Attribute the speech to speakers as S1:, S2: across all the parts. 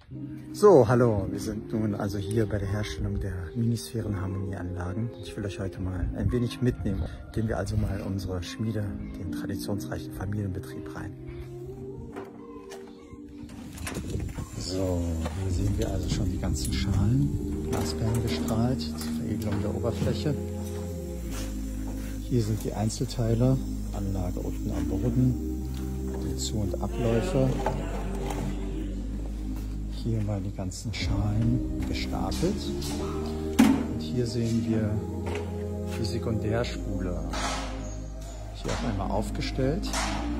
S1: So, hallo, wir sind nun also hier bei der Herstellung der Minisphärenharmonieanlagen. Ich will euch heute mal ein wenig mitnehmen. Gehen wir also mal in unsere Schmiede, den traditionsreichen Familienbetrieb rein. So, hier sehen wir also schon die ganzen Schalen, Glasperlen bestrahlt, zur Veredelung der Oberfläche. Hier sind die Einzelteile, Anlage unten am Boden, die Zu- und Abläufe. Hier mal die ganzen Schalen gestapelt. Und hier sehen wir die Sekundärspule. Hier auch einmal aufgestellt.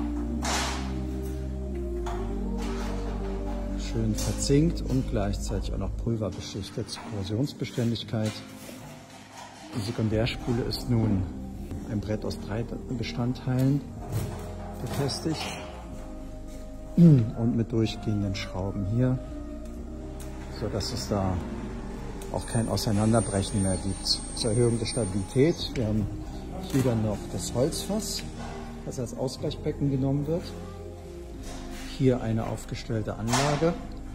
S1: Schön verzinkt und gleichzeitig auch noch pulverbeschichtet zur Korrosionsbeständigkeit. Die Sekundärspule ist nun ein Brett aus 3 Bestandteilen befestigt und mit durchgehenden Schrauben hier, so dass es da auch kein Auseinanderbrechen mehr gibt. Zur Erhöhung der Stabilität. Wir haben hier dann noch das Holzfass, das als Ausgleichsbecken genommen wird. Hier eine aufgestellte Anlage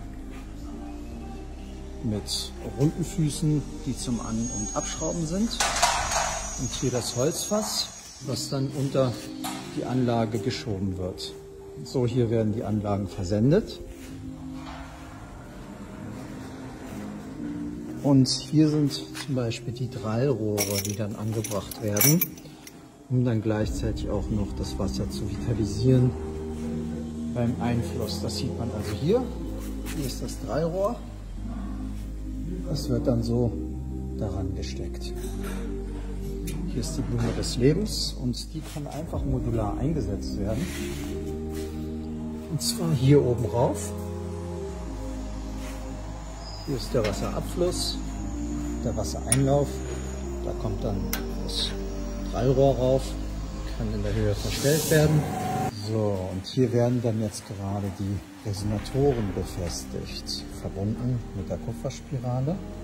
S1: mit runden Füßen, die zum An- und Abschrauben sind. Und hier das Holzfass, was dann unter die Anlage geschoben wird. So, hier werden die Anlagen versendet. Und hier sind zum Beispiel die Drallrohre, die dann angebracht werden, um dann gleichzeitig auch noch das Wasser zu vitalisieren beim Einfluss. Das sieht man also hier. Hier ist das Drallrohr. Das wird dann so daran gesteckt. Hier ist die Blume des Lebens und die kann einfach modular eingesetzt werden. Und zwar hier oben rauf. Hier ist der Wasserabfluss, der Wassereinlauf. Da kommt dann das Drallrohr rauf, kann in der Höhe verstellt werden. So, und hier werden dann jetzt gerade die Resonatoren befestigt, verbunden mit der Kupferspirale.